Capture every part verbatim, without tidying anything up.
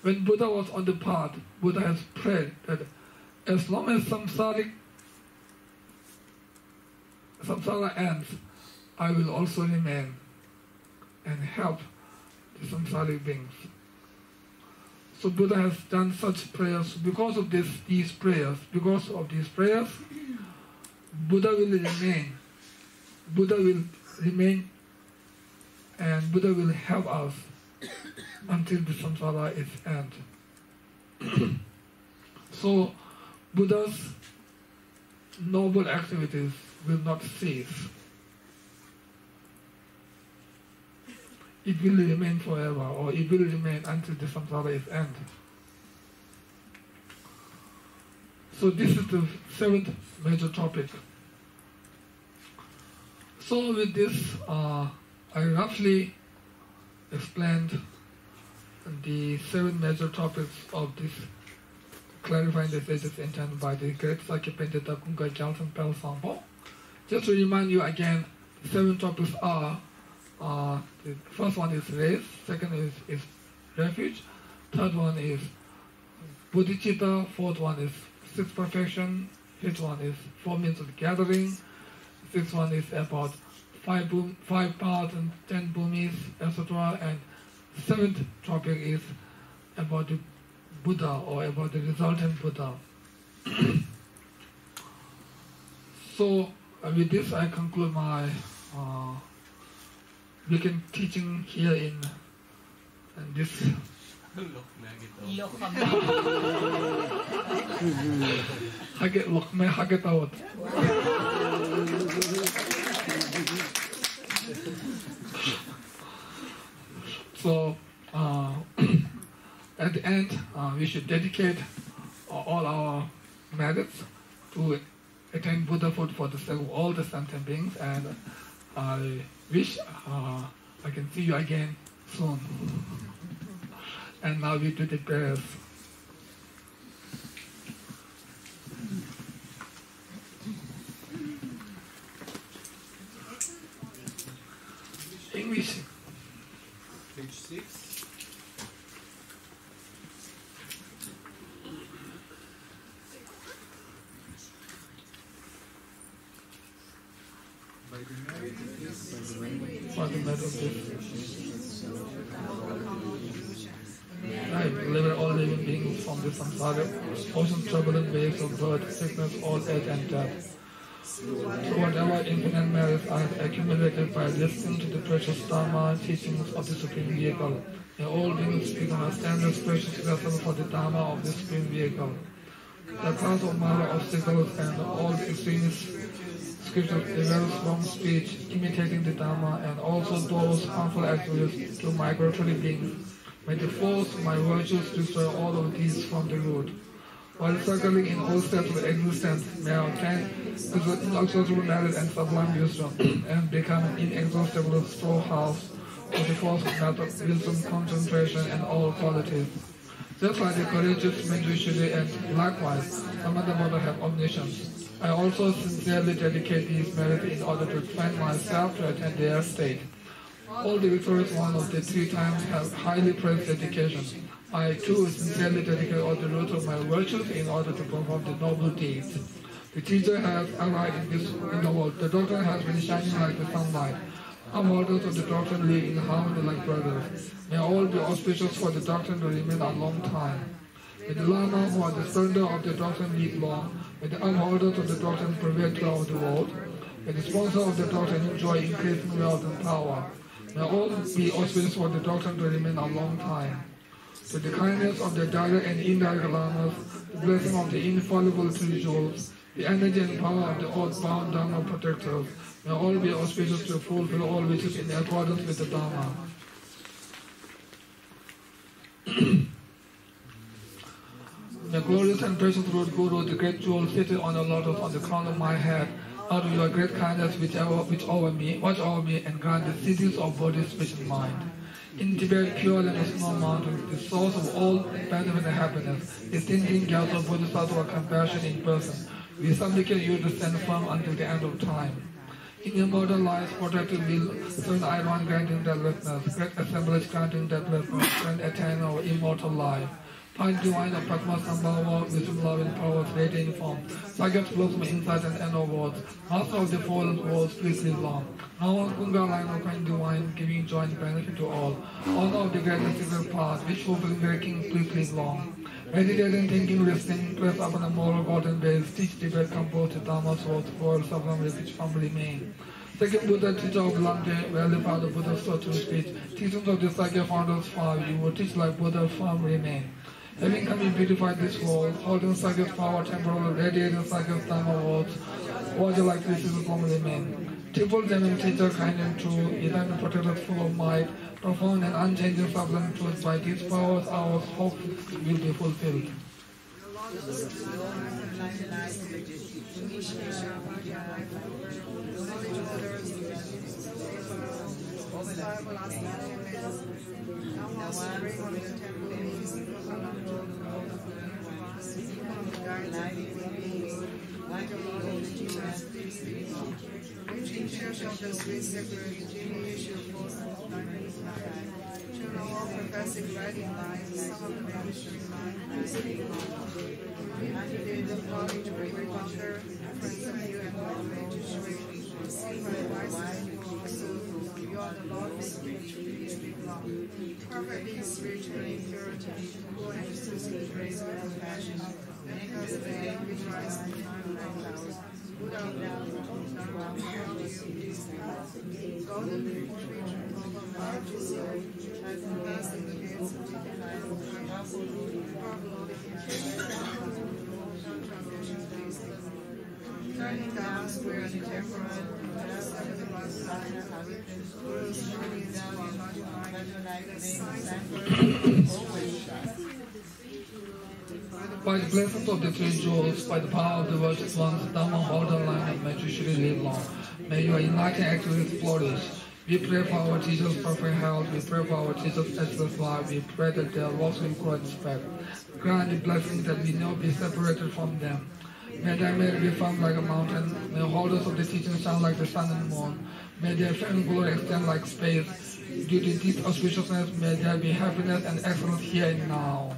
when Buddha was on the path, Buddha has prayed that as long as samsaric, samsara ends, I will also remain and help the samsaric beings. So Buddha has done such prayers. Because of this, these prayers, because of these prayers, Buddha will remain. Buddha will remain and Buddha will help us until the samsara is end. So Buddha's noble activities will not cease. It will remain forever, or it will remain until the samsara is end. So this is the seventh major topic. So with this, uh, I roughly explained the seven major topics of this clarifying the sages intent by the great Sakya Pentita Kunga Jalsan Pel Sampo. Just to remind you again, the seven topics are Uh, the first one is race, second is, is refuge, third one is bodhicitta, fourth one is sixth perfection, fifth one is four means of gathering, sixth one is about five boom, five paths and ten bhumis, et cetera. And seventh topic is about the Buddha or about the resultant Buddha. So uh, with this I conclude my uh, weekend teaching here in, in this. Haget lokme haget out. So uh, at the end, uh, we should dedicate all our merits to attain Buddhahood for the sake of all the sentient beings, and I wish uh, I can see you again soon. And now we do the prayers. English. Page six. By the merit of this, For the merit of this, I deliver all living beings from the samsara, ocean turbulent waves of birth, sickness, old age, and death. So whatever infinite merits I have accumulated by listening to the precious Dharma teachings of the Supreme Vehicle, may all beings become a standard precious vessel for the Dharma of the Supreme Vehicle. The cause of minor obstacles and all the extremist scriptures, the very strong speech imitating the Dharma, and also those harmful activities to migratory beings. May the force of my virtues destroy all of these from the root. While struggling in all steps of existence, may I obtain inexhaustible merit and sublime wisdom, and become an inexhaustible storehouse for the force of method, wisdom, concentration, and all qualities. Just like the courageous Manjushri and likewise, Samadhi have omniscience. I also sincerely dedicate these merits in order to train myself to attain their state. All the victorious ones of the three times have highly praised dedication. I too sincerely dedicate all the roots of my virtues in order to perform the noble deeds. The teacher has arrived in this in the world. The doctrine has been shining like the sunlight. Our models of the doctrine live in harmony like brothers. May all be auspicious for the doctrine to remain a long time. May the Lama who are the splendor of the doctrine live long. May the upholders of the doctrine prevail throughout the world. May the sponsor of the doctrine enjoy increasing wealth and power. May all be auspicious for the doctrine to remain a long time. To the kindness of the direct and indirect lamas, the blessing of the infallible three jewels, the energy and power of the oath-bound Dharma protectors, may all be auspicious to fulfill all wishes in accordance with the Dharma. The glorious and precious Lord Guru, the great jewel seated on the lotus on the crown of my head, out of your great kindness which, over, which over me, watch over me, and grant the cities of body, speech, and mind. In Tibet, pure than a snow mountain, the source of all benefit and happiness, the thinking Gyalpa of Bodhisattva compassion in person, we supplicate you to stand firm until the end of time. In immortal life, protected will, seven iron granting deathlessness, great assemblage granting deathlessness, and attain our immortal life. Find divine of Padmasambhava, wisdom, love, and powers, radiant form. Sagyat blossom insight and inner words. Master of the fallen worlds, please live long. Now Gunga line of kind divine, giving joy and benefit to all. Honor of the great and secret path, which fulfilling their king, please live long. Meditating, thinking, listening, press upon the moral golden base, teach debate, compose the Dharma source, world, sublime, which from remain. Second Buddha, teacher of Lamje, where the father Buddha sought to speech. Teachings of the Sakya founders far, you will teach like Buddha, firm remain. Having come and beautified this world, holding Sakya's power, temporal, radiating Sakya's Dharma words, water like this is a common remain. Triple genuine teacher, kind and true, eternal protector, full of might, profound and unchanging sublime truth. By these powers, our hope will be fulfilled. Of the sweet separate genius force of darkness life. Children all professing guiding life, some of the ministry mind, and the knowledge we will conquer friends of you and all magistrate. See my wise so you are the Lord of spiritually speak long. Perfectly spiritually purity, who understands the grace and compassion. Make us the day which rise to find nine hours. Buddha of golden retreat of large soul, as the last in the gates of divine turning down square and temporal, seven of us Guru's journey is one like the sign By the blessings of the three jewels, by the power of the virtuous ones, Dhamma, order, line, and may you surely live long. May your enlightened activities flourish. We pray for our teachers' perfect health. We pray for our teachers' excellent life. We pray that their loss will grow in respect. Grant the blessings that we not be separated from them. May their merit be firm like a mountain. May holders of the teaching shine like the sun and moon. May their fame and glory extend like space. Due to deep auspiciousness, may there be happiness and excellence here and now.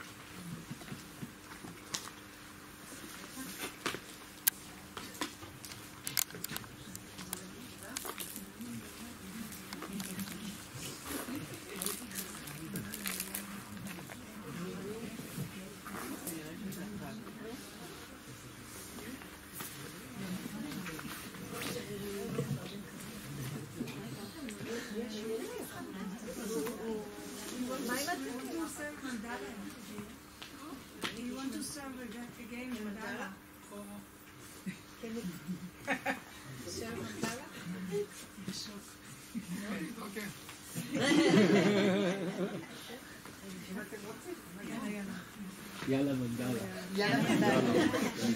Yala Mandala. Yala Mandala.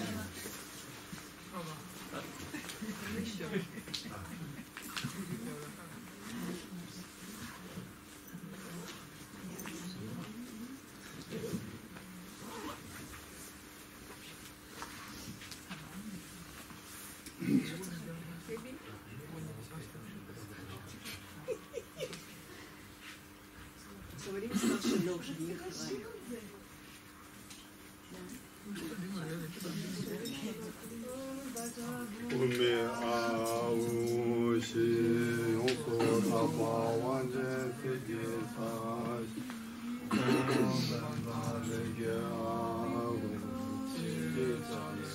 Ume awu shi yonso taba wanje sege saj Om lege awu sege saj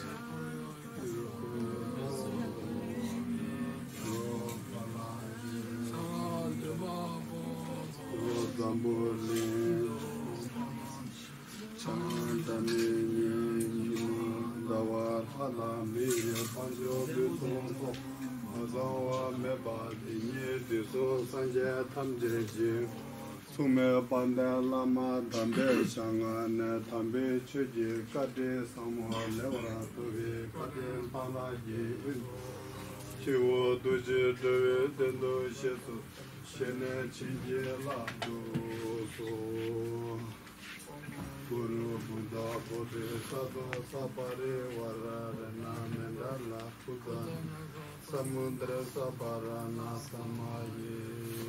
Sume Panda Lama Tambe Shangana Tambe Chuji Kade Samoa Levra Tovi Kade Palaji Chiwo Duji Dove Dendo Shetu Shene Chiji Lado So Guru Buddha Bodhi Sado Sapare Vararana Mendala Buddha samudra sabarana samaye.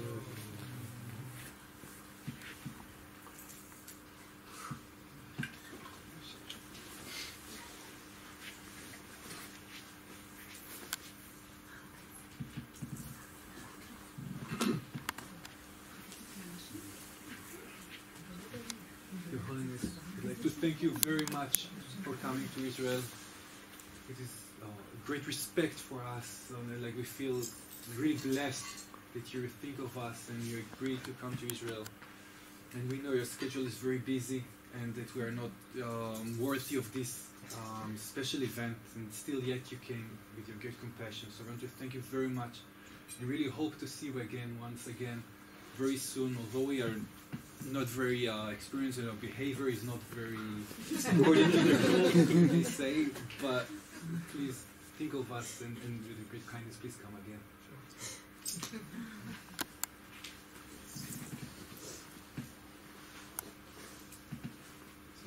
Your Holiness, I'd like to thank you very much for coming to Israel. It is uh, great respect for us. Um, like we feel really blessed that you think of us and you agreed to come to Israel. And we know your schedule is very busy and that we are not um, worthy of this um, special event, and still yet you came with your great compassion. So I want to thank you very much and really hope to see you again, once again, very soon. Although we are not very uh, experienced and our behavior is not very according to the rules, they say, but please think of us and, and with a great kindness, please come again.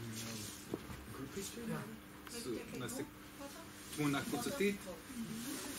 So, נעשה תמונה קבוצתית.